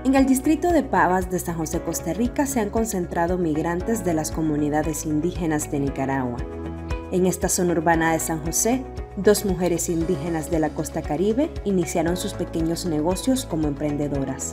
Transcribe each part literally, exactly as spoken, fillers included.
En el distrito de Pavas de San José, Costa Rica, se han concentrado migrantes de las comunidades indígenas de Nicaragua. En esta zona urbana de San José, dos mujeres indígenas de la costa caribe iniciaron sus pequeños negocios como emprendedoras.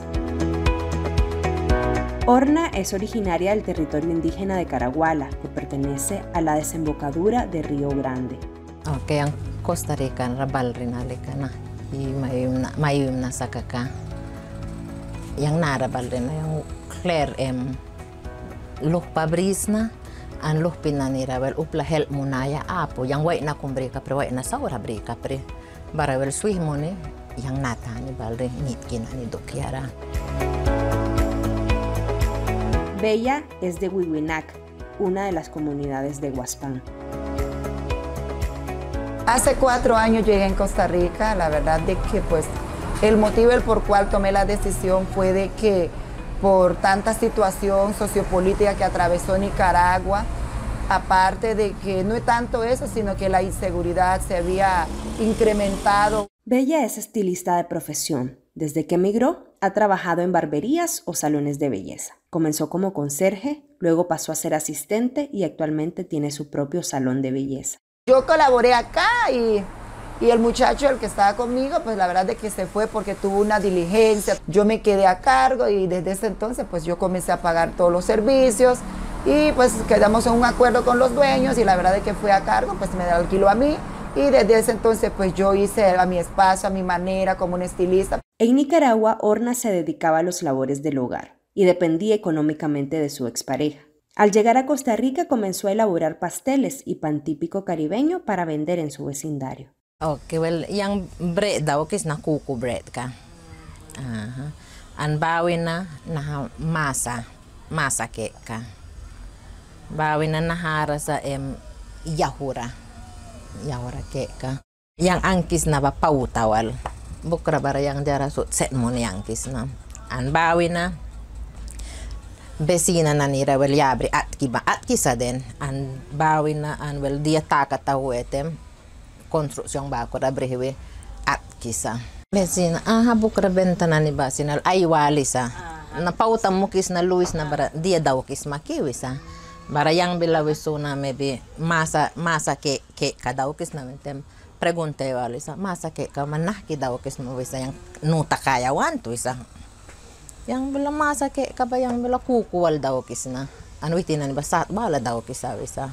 Orna es originaria del territorio indígena de Caraguala, que pertenece a la desembocadura de Río Grande. Okay, ang Costa Rica rabal rin alika na. Mayum na sa kaka. Yang narabal rin na yung Claire em luh pabris na an luh pinanirabel upla help munaya apo yang way na kumbrika pre way na saura brika pre barawel suih mone yang natani balre nitkin ani dokiara. Bella es de Huihuinac, una de las comunidades de Huaspán. Hace cuatro años llegué en Costa Rica, la verdad de que pues el motivo el por cual tomé la decisión fue de que por tanta situación sociopolítica que atravesó Nicaragua, aparte de que no es tanto eso, sino que la inseguridad se había incrementado. Bella es estilista de profesión. Desde que emigró, ha trabajado en barberías o salones de belleza. Comenzó como conserje, luego pasó a ser asistente y actualmente tiene su propio salón de belleza. Yo colaboré acá y, y el muchacho, el que estaba conmigo, pues la verdad de que se fue porque tuvo una diligencia. Yo me quedé a cargo y desde ese entonces pues yo comencé a pagar todos los servicios y pues quedamos en un acuerdo con los dueños y la verdad de que fue a cargo, pues me alquiló a mí y desde ese entonces pues yo hice a mi espacio, a mi manera, como un estilista. En Nicaragua, Orna se dedicaba a los labores del hogar y dependía económicamente de su expareja. Al llegar a Costa Rica comenzó a elaborar pasteles y pan típico caribeño para vender en su vecindario. Okay, well, yang bread daw kis na kuku bread ka. Aha. An bawin na na masa, masa ke ka. Bawin na nahara sa em yahura. Yahura ke ka. Yang angkis na ba pautawal. Bukra bara yang dara sut set mon yang kis na. An bawin na Besina na nira wel yabri atki ba atki sa den an bawin na an wel dia taka tawetem konstruksyon ba ko rabrewe atki sa besina aha bukra bentana ni basinal ay walisa na pautam mukis na luis na bara dia daw kis makiwisa bara yang bilawiso na maybe masa masa ke ke kadaw kis na mentem pregunte walisa masa ke ka manah ki daw kis mo wisa yang nuta kaya wanto isa yang bila masa ke kabayang bila kukuwal daw kisna anu itinan basat bala daw kisa wisa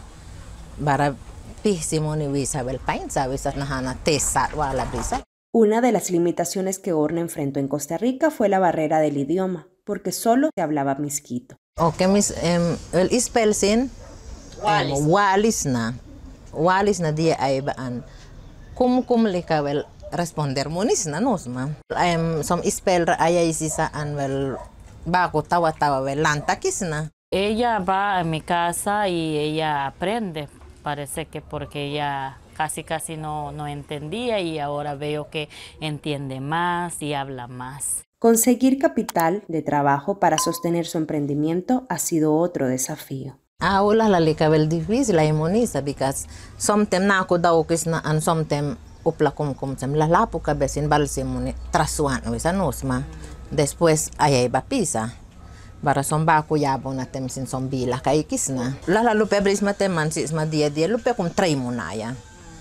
bara pihsimo ni wisa bel pain sa wisa nahana tesat wala brisa. Una de las limitaciones que Orna enfrentó en Costa Rica fue la barrera del idioma, porque solo se hablaba misquito. Okay, mis um, el ispelsin walis um, walis na walis na dia ay baan kum kum likawel responder monis na nosma. Um, som spell ayay sisa an well bako tawa tawa well lantakis na. Ella va a mi casa y ella aprende. Parece que porque ella casi casi no, no entendía y ahora veo que entiende más y habla más. Conseguir capital de trabajo para sostener su emprendimiento ha sido otro desafío. Ahora la likabel difícil la monisa because sometimes na ko daw kis na an sometimes upla kum kum sem la lapo ka besin balse muni trasuan wisa nosma después ayay ba pisa bara som ba ko yabo na tem sin som bila kay kisna la la lupe bris matem man sis ma dia dia lupe kum tray munaya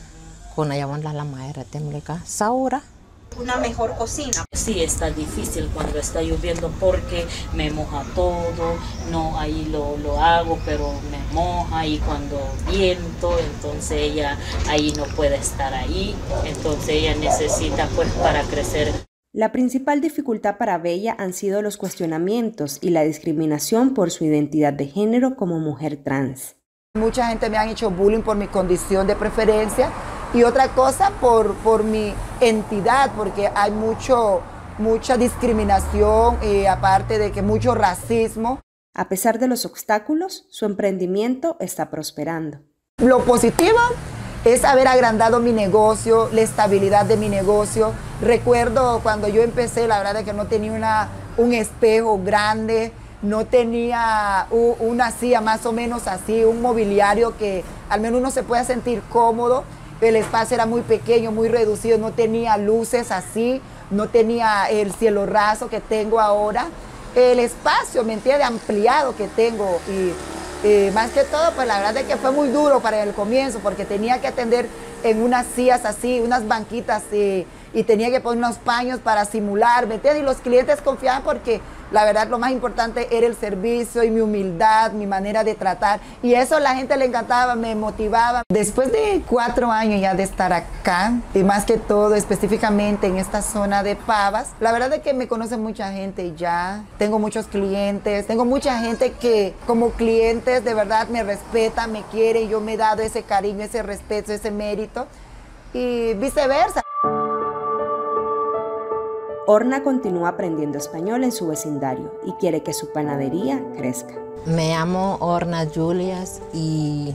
kuna yawan la la maera tem leka saura. Una mejor cocina. Sí, está difícil cuando está lloviendo porque me moja todo, no ahí lo, lo hago, pero me moja y cuando viento, entonces ella ahí no puede estar ahí, entonces ella necesita pues para crecer. La principal dificultad para Bella han sido los cuestionamientos y la discriminación por su identidad de género como mujer trans. Mucha gente me han hecho bullying por mi condición de preferencia y otra cosa por, por mi entidad, porque hay mucho, mucha discriminación y aparte de que mucho racismo. A pesar de los obstáculos, su emprendimiento está prosperando. Lo positivo es haber agrandado mi negocio, la estabilidad de mi negocio. Recuerdo cuando yo empecé, la verdad es que no tenía una, un espejo grande, no tenía una silla más o menos así, un mobiliario que al menos uno se pueda sentir cómodo. El espacio era muy pequeño, muy reducido, no tenía luces así, no tenía el cielo raso que tengo ahora. el espacio, ¿me entiende?, ampliado que tengo. Y eh, más que todo, pues la verdad es que fue muy duro para el comienzo, porque tenía que atender en unas sillas así, unas banquitas, y, y tenía que poner unos paños para simular, ¿me entiendes? Y los clientes confiaban porque la verdad lo más importante era el servicio y mi humildad, mi manera de tratar. Y eso a la gente le encantaba, me motivaba. Después de cuatro años ya de estar acá, y más que todo específicamente en esta zona de Pavas, la verdad es que me conoce mucha gente ya. Tengo muchos clientes, tengo mucha gente que como clientes de verdad me respeta, me quiere. Yo me he dado ese cariño, ese respeto, ese mérito y viceversa. Orna continúa aprendiendo español en su vecindario y quiere que su panadería crezca. Me llamo Orna Julias y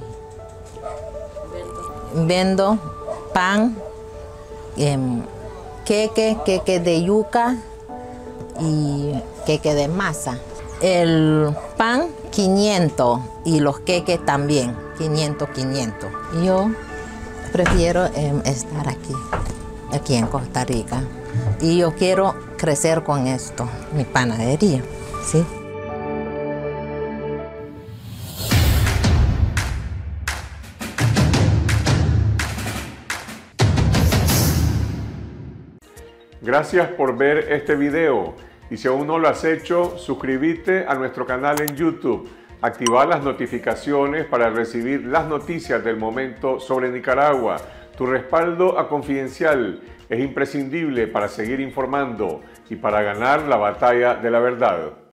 vendo pan, eh, queque, queque de yuca y queque de masa. El pan quinientos y los queques también, quinientos, quinientos. Yo prefiero eh, estar aquí, aquí en Costa Rica. Y yo quiero crecer con esto, mi panadería, ¿sí? Gracias por ver este video. Y si aún no lo has hecho, suscríbete a nuestro canal en YouTube. Activa las notificaciones para recibir las noticias del momento sobre Nicaragua. Tu respaldo a Confidencial es imprescindible para seguir informando y para ganar la batalla de la verdad.